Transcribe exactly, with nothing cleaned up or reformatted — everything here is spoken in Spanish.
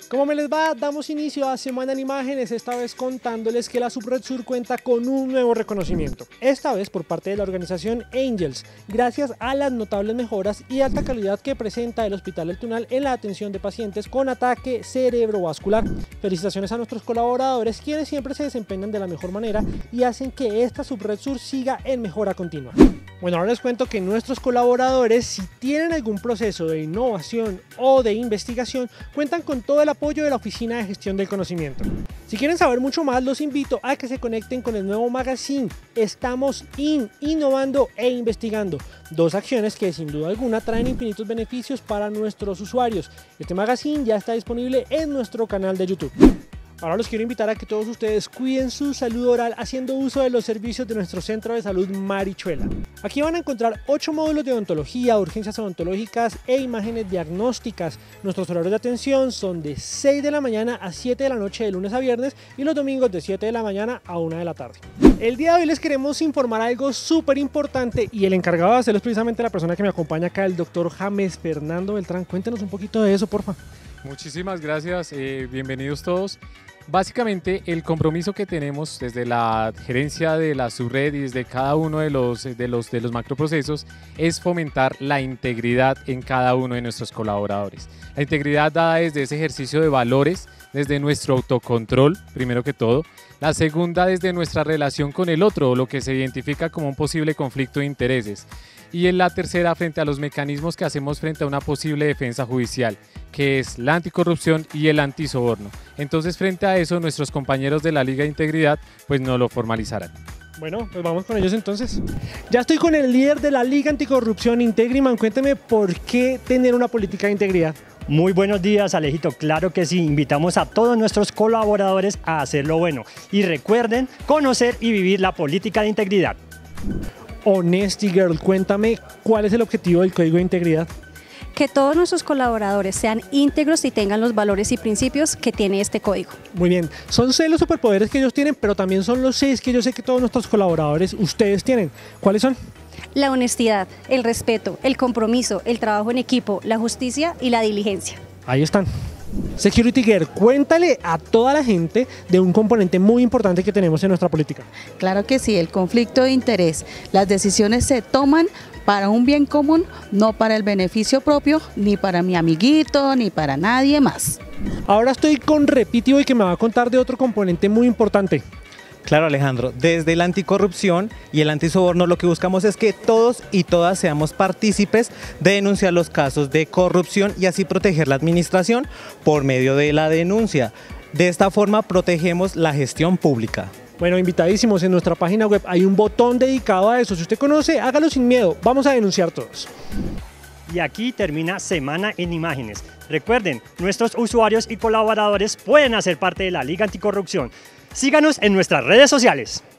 ¿Cómo me les va? Damos inicio a Semana en Imágenes, esta vez contándoles que la Subredsur cuenta con un nuevo reconocimiento, esta vez por parte de la organización Angels, gracias a las notables mejoras y alta calidad que presenta el Hospital El Tunal en la atención de pacientes con ataque cerebrovascular. Felicitaciones a nuestros colaboradores, quienes siempre se desempeñan de la mejor manera y hacen que esta Subredsur siga en mejora continua. Bueno, ahora les cuento que nuestros colaboradores, si tienen algún proceso de innovación o de investigación, cuentan con todo el apoyo de la Oficina de Gestión del Conocimiento. Si quieren saber mucho más, los invito a que se conecten con el nuevo magazine Estamos In, innovando e investigando, dos acciones que sin duda alguna traen infinitos beneficios para nuestros usuarios. Este magazine ya está disponible en nuestro canal de YouTube. Ahora los quiero invitar a que todos ustedes cuiden su salud oral haciendo uso de los servicios de nuestro Centro de Salud Marichuela. Aquí van a encontrar ocho módulos de odontología, urgencias odontológicas e imágenes diagnósticas. Nuestros horarios de atención son de seis de la mañana a siete de la noche de lunes a viernes y los domingos de siete de la mañana a una de la tarde. El día de hoy les queremos informar algo súper importante y el encargado de hacerlo es precisamente la persona que me acompaña acá, el doctor James Fernando Beltrán. Cuéntenos un poquito de eso, porfa. Muchísimas gracias, eh, bienvenidos todos. Básicamente el compromiso que tenemos desde la gerencia de la subred y desde cada uno de los, de los, de los macroprocesos es fomentar la integridad en cada uno de nuestros colaboradores. La integridad dada desde ese ejercicio de valores, desde nuestro autocontrol, primero que todo. La segunda desde nuestra relación con el otro, lo que se identifica como un posible conflicto de intereses. Y en la tercera, frente a los mecanismos que hacemos frente a una posible defensa judicial, que es la anticorrupción y el antisoborno. Entonces, frente a eso, nuestros compañeros de la Liga de Integridad pues no lo formalizarán. Bueno, pues vamos con ellos entonces. Ya estoy con el líder de la Liga Anticorrupción, Integriman. Cuénteme por qué tener una política de integridad. Muy buenos días, Alejito. Claro que sí, invitamos a todos nuestros colaboradores a hacerlo bueno. Y recuerden conocer y vivir la política de integridad. Honesty Girl, cuéntame cuál es el objetivo del Código de Integridad. Que todos nuestros colaboradores sean íntegros y tengan los valores y principios que tiene este código. Muy bien, son seis los superpoderes que ellos tienen, pero también son los seis que yo sé que todos nuestros colaboradores, ustedes tienen. ¿Cuáles son? La honestidad, el respeto, el compromiso, el trabajo en equipo, la justicia y la diligencia. Ahí están. Security Girl, cuéntale a toda la gente de un componente muy importante que tenemos en nuestra política. Claro que sí, el conflicto de interés. Las decisiones se toman para un bien común, no para el beneficio propio, ni para mi amiguito, ni para nadie más. Ahora estoy con Repitivo y que me va a contar de otro componente muy importante. Claro, Alejandro, desde la anticorrupción y el antisoborno lo que buscamos es que todos y todas seamos partícipes de denunciar los casos de corrupción y así proteger la administración por medio de la denuncia. De esta forma protegemos la gestión pública. Bueno, invitadísimos, en nuestra página web hay un botón dedicado a eso. Si usted conoce, hágalo sin miedo. Vamos a denunciar todos. Y aquí termina Semana en Imágenes. Recuerden, nuestros usuarios y colaboradores pueden hacer parte de la Liga Anticorrupción. Síganos en nuestras redes sociales.